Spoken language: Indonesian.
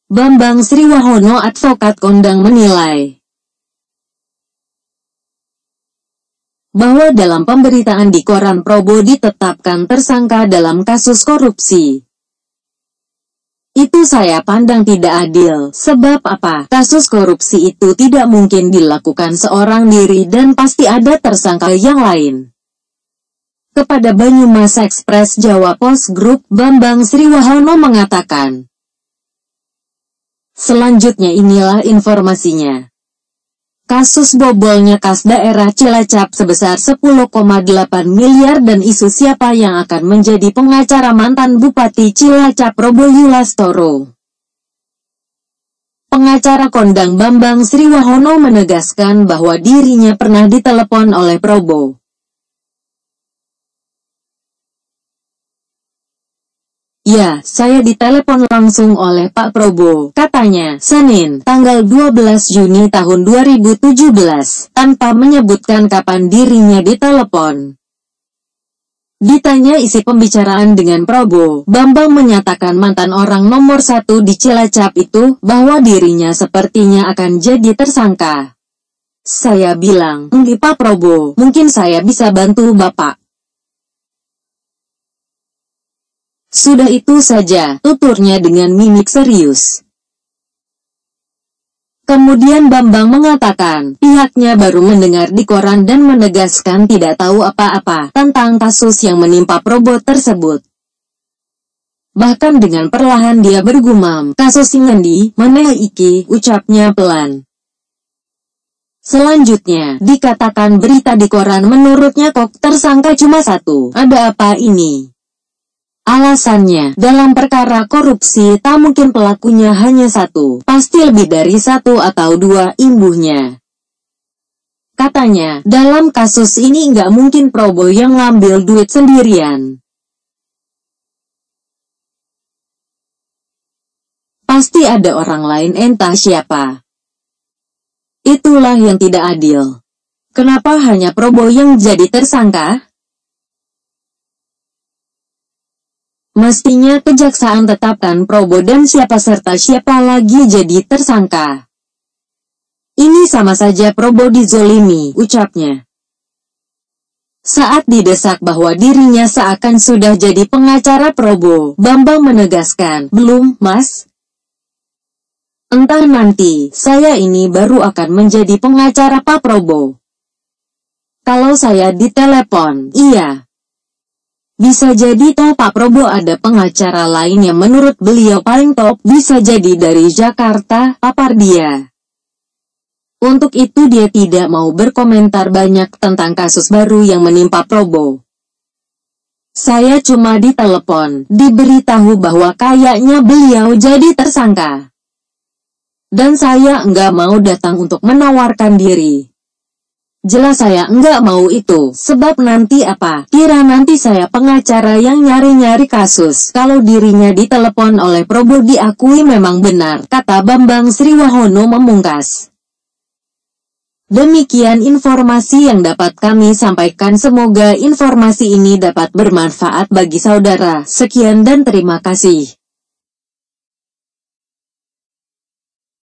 Bambang Sriwahono, advokat kondang, menilai bahwa dalam pemberitaan di koran Prabowo ditetapkan tersangka dalam kasus korupsi. Itu saya pandang tidak adil. Sebab apa? Kasus korupsi itu tidak mungkin dilakukan seorang diri dan pasti ada tersangka yang lain. Kepada Banyumas Express Jawa Post Group, Bambang Sriwahono mengatakan, selanjutnya inilah informasinya. Kasus bobolnya kas daerah Cilacap sebesar 10,8 miliar dan isu siapa yang akan menjadi pengacara mantan Bupati Cilacap Probo Yulastoro. Pengacara kondang Bambang Sriwahono menegaskan bahwa dirinya pernah ditelepon oleh Prabowo. Ya, saya ditelepon langsung oleh Pak Prabowo, katanya, Senin, tanggal 12 Juni tahun 2017, tanpa menyebutkan kapan dirinya ditelepon. Ditanya isi pembicaraan dengan Prabowo, Bambang menyatakan mantan orang nomor 1 di Cilacap itu, bahwa dirinya sepertinya akan jadi tersangka. Saya bilang, "Enggak Pak Prabowo, mungkin saya bisa bantu Bapak." Sudah itu saja, tuturnya dengan mimik serius. Kemudian Bambang mengatakan, pihaknya baru mendengar di koran dan menegaskan tidak tahu apa-apa tentang kasus yang menimpa Prabowo tersebut. Bahkan dengan perlahan dia bergumam, kasus ngendi, maneh iki, ucapnya pelan. Selanjutnya, dikatakan berita di koran menurutnya kok tersangka cuma satu, ada apa ini? Alasannya, dalam perkara korupsi tak mungkin pelakunya hanya satu, pasti lebih dari satu atau dua, imbuhnya. Katanya, dalam kasus ini nggak mungkin Prabowo yang ngambil duit sendirian. Pasti ada orang lain, entah siapa. Itulah yang tidak adil. Kenapa hanya Prabowo yang jadi tersangka? Mestinya kejaksaan tetapkan Prabowo dan siapa serta siapa lagi jadi tersangka. Ini sama saja Prabowo dizolimi, ucapnya. Saat didesak bahwa dirinya seakan sudah jadi pengacara Prabowo, Bambang menegaskan, belum, Mas. Entah nanti, saya ini baru akan menjadi pengacara Pak Prabowo. Kalau saya ditelepon, iya. Bisa jadi toh Pak Prabowo ada pengacara lain yang menurut beliau paling top, bisa jadi dari Jakarta, papar dia. Untuk itu dia tidak mau berkomentar banyak tentang kasus baru yang menimpa Prabowo. Saya cuma ditelepon, diberitahu bahwa kayaknya beliau jadi tersangka. Dan saya enggak mau datang untuk menawarkan diri. Jelas saya enggak mau itu, sebab nanti apa, kira nanti saya pengacara yang nyari-nyari kasus, kalau dirinya ditelepon oleh Prabowo diakui memang benar, kata Bambang Sriwahono memungkas. Demikian informasi yang dapat kami sampaikan, semoga informasi ini dapat bermanfaat bagi saudara, sekian dan terima kasih.